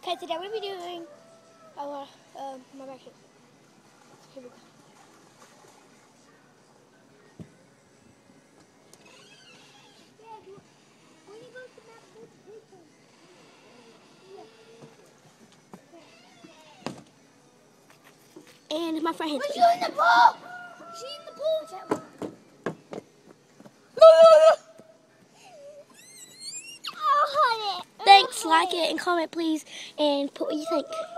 Okay, today we'll be doing our my backpack. Here we go. And my friend. She's in the pool. She's in the pool. Thanks, like it and comment please, and put what you think.